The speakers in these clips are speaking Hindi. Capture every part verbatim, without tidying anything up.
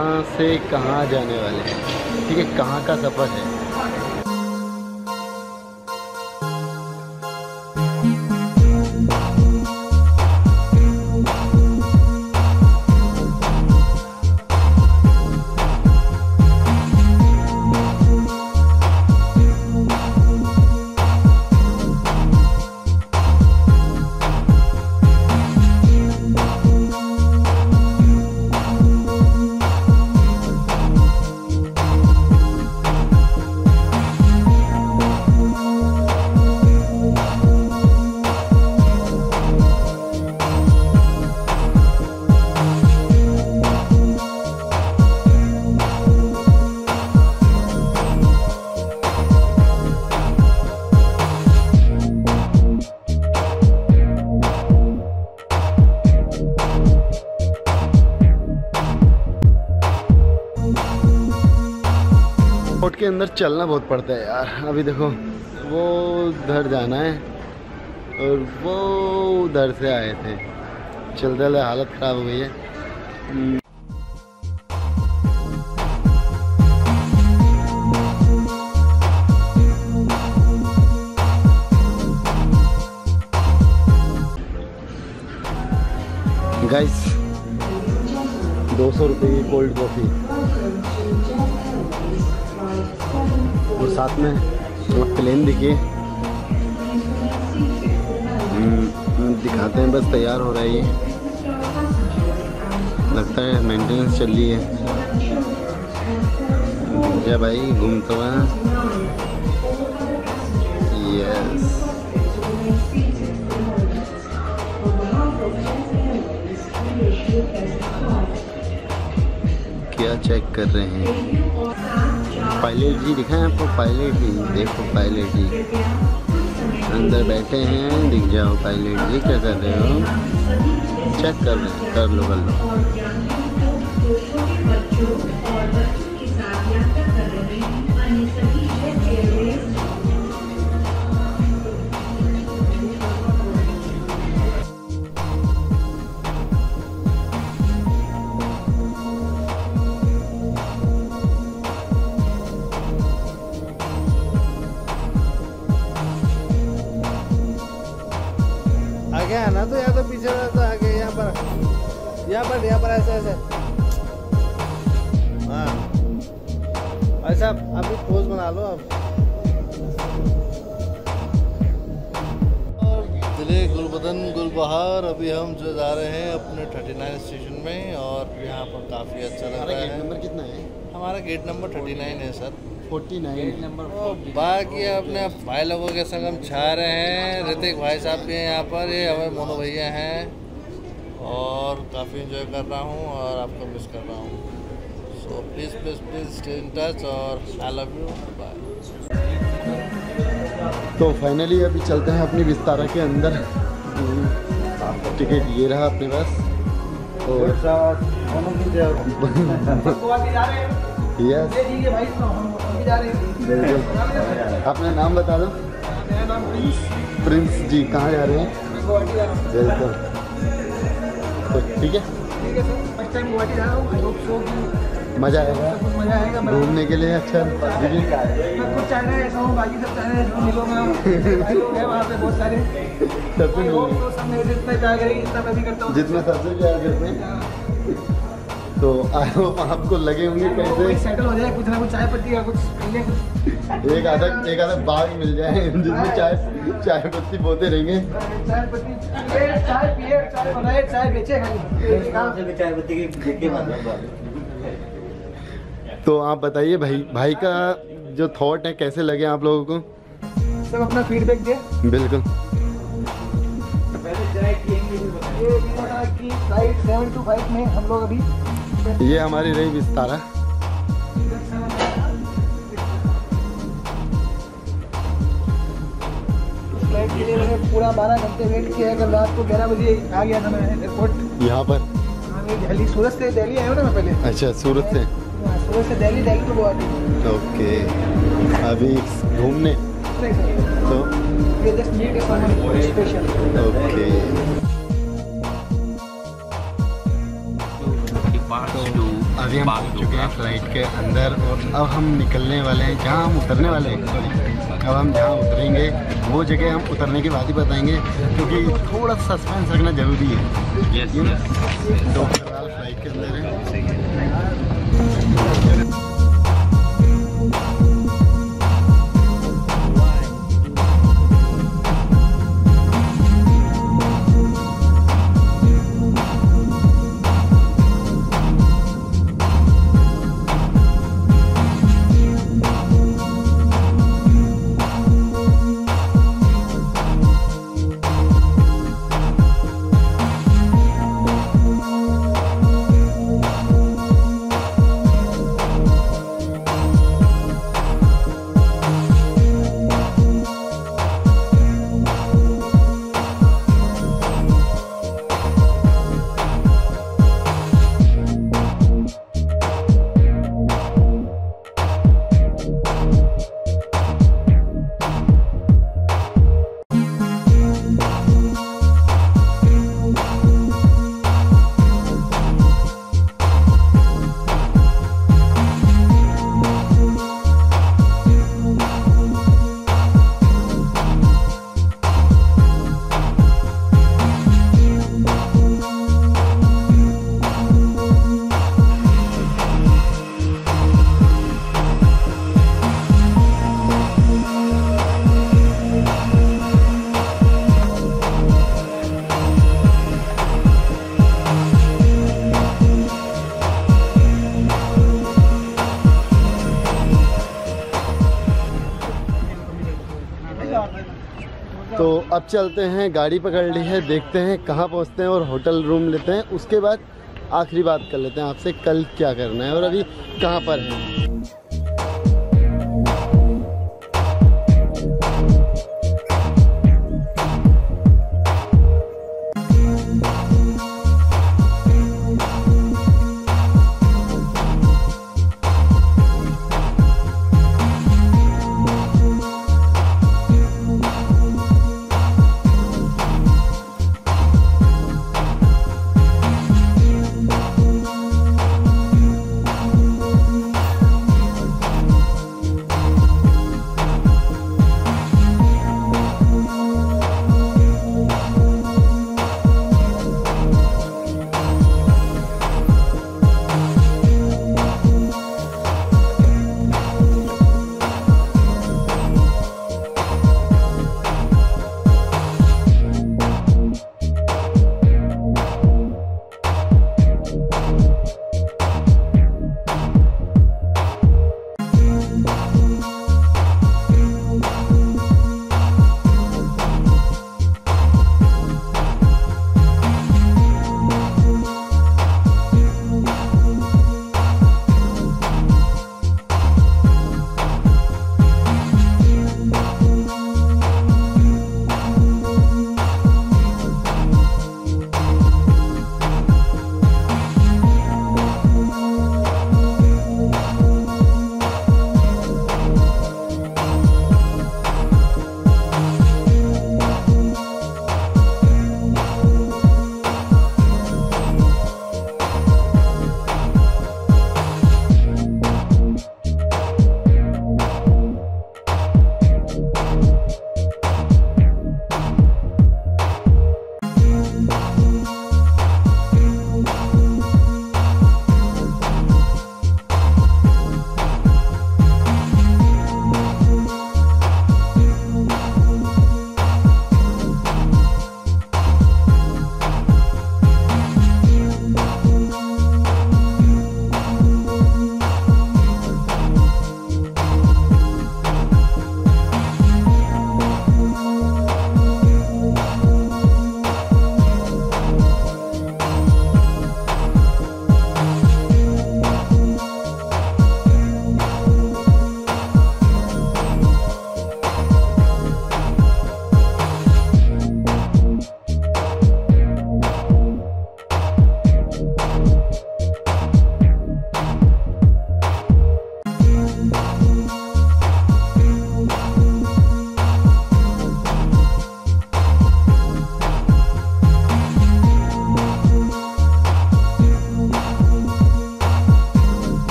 कहाँ से कहाँ जाने वाले हैं, ठीक है, कहाँ का सफ़र है। बोट के अंदर चलना बहुत पड़ता है यार। अभी देखो वो उधर जाना है और वो उधर से आए थे, चलते चलते हालत ख़राब हो गई है। गाइस दो सौ रुपये की कोल्ड कॉफ़ी और साथ में प्लेन देखिए, दिखाते हैं बस तैयार हो रहा है ये, लगता है मेंटेनेंस चल रही है। जा भाई घूमता हुआ, यस क्या चेक कर रहे हैं, पायलट जी दिखाएं आपको, पायलट जी देखो, पायलट जी अंदर बैठे हैं, दिख जाओ पायलट जी, क्या कर रहे हो, चेक कर रहे हैं, कर लो कर लो। आगे आना तो, या तो पीछे रहता, आगे यहाँ पर, यहाँ पर, यहाँ पर ऐसे ऐसे, हाँ ऐसा। अभी पोज बना लो अब। और दिले गुलबदन गुलबहार, अभी हम जो जा रहे हैं अपने थर्टी नाइन स्टेशन में, और यहाँ पर काफ़ी अच्छा लग रहा है। गेट नंबर कितना है? हमारा गेट नंबर थर्टी नाइन है सर, फोर्टी नाइन नंबर। बाकी अपने भाई लोगों के संग हम छा रहे हैं, ऋतिक भाई साहब भी हैं यहाँ पर, ये हमारे मोनो भैया हैं, और काफ़ी एंजॉय कर रहा हूँ और आपको मिस कर रहा हूँ। So please please please stay in touch और आई लव यू, बाय। तो फाइनली अभी चलते हैं अपनी विस्तारा के अंदर। टिकट ये रहा अपने पास, और यस बिल्कुल। अपना नाम बता दो। मेरा नाम प्रिंस। प्रिंस जी कहाँ जा रहे हैं? बिल्कुल, तो ठीक है ठीक है सर, फर्स्ट टाइम गुवाहाटी जा रहा हूँ, आई होप सो कि मज़ा आएगा, कुछ मज़ा आएगा घूमने के लिए। अच्छा दीदी, मैं खुद चाह रहा है ऐसा हूँ, बाकी सब चाह रहे हैं मिलो मैं, भाई लोग हैं वहाँ पे बहुत सारे, सबसे तो सब मेरे जितना प्यार करेंगे जितना मैं भी करता हूँ, जितना सबसे प्यार करते हैं। तो आई होप आपको लगे होंगे कैसे सेटल हो जाए, कुछ ना कुछ चाय पत्ती का कुछ मिले, कुछ एक आधा एक आधा बाग मिल जाए जिसमें चाय चाय पत्ती बोते रहेंगे। चाय पत्ती पिए, चाय पिए, चाय बनाए, चाय बेचे, खाली चाय पत्ती की। तो आप बताइए भाई भाई का जो थॉट है कैसे लगे आप लोगों को? सब अपना फीडबैक दे। बिल्कुल। ये की फ्लाइट सेवन टू फाइव में हम लोग अभी, ये हमारी रही विस्तारा। फ्लाइट के लिए मैंने पूरा बारह घंटे वेट किया है। कल रात को ग्यारह बजे आ गया था मैं एयरपोर्ट यहाँ पर। हाँ, मैं दिल्ली, सूरत से दिल्ली आया हूँ ना मैं पहले। अच्छा, सूरत से? हाँ, सूरत से दिल्ली, दिल्ली टू गुवाहाटी। ओके, अभी घूमने तो ये जस्ट मीट है स्पेशल। ओके, अभी हम पहुंच चुके हैं फ्लाइट के अंदर और अब हम निकलने वाले हैं जहां हम उतरने वाले हैं। सॉरी, अब हम जहां उतरेंगे वो जगह हम उतरने के बाद ही बताएंगे, क्योंकि थोड़ा सस्पेंस रखना ज़रूरी है। यस ये यस तो फिलहाल फ्लाइट के अंदर है। तो अब चलते हैं, गाड़ी पकड़ ली है, देखते हैं कहाँ पहुँचते हैं और होटल रूम लेते हैं। उसके बाद आखिरी बात कर लेते हैं आपसे, कल क्या करना है और अभी कहाँ पर है।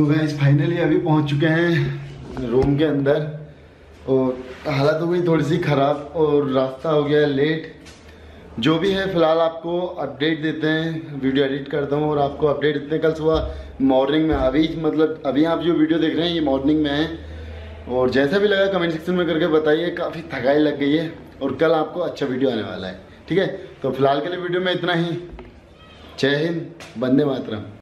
तो गाइस फाइनली अभी पहुंच चुके हैं रूम के अंदर और हालत हो गई थोड़ी सी ख़राब और रास्ता हो गया लेट। जो भी है फ़िलहाल आपको अपडेट देते हैं, वीडियो एडिट करता हूँ और आपको अपडेट देते हैं कल सुबह मॉर्निंग में। अभी मतलब अभी आप जो वीडियो देख रहे हैं ये मॉर्निंग में है और जैसा भी लगा कमेंट सेक्शन में करके बताइए। काफ़ी थकाई लग गई है और कल आपको अच्छा वीडियो आने वाला है, ठीक है। तो फिलहाल के लिए वीडियो में इतना ही। जय हिंद, वंदे मातरम।